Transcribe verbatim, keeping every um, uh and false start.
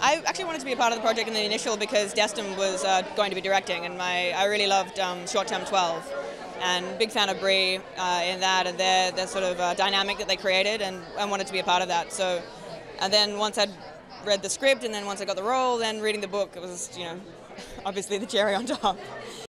I actually wanted to be a part of the project in the initial because Destin was uh, going to be directing, and my I really loved um, Short Term twelve, and big fan of Brie uh, in that, and their, their sort of uh, dynamic that they created, and I wanted to be a part of that. So, and then once I'd read the script, and then once I got the role, then reading the book, it was, you know, obviously the cherry on top.